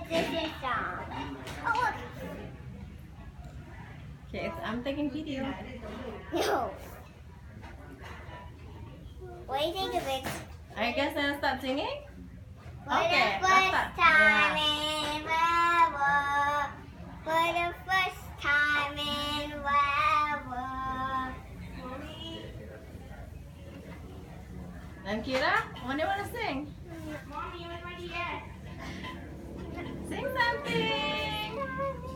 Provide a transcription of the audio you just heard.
Disney song. Oh, look. Okay, I'm taking video. No. What do you think of it? I guess I'll start singing. For Okay, the I'll first start. time Yeah. in the world. For the first time in the world. And Kira, what do you want to sing? Mommy, where's my DS? Sing something.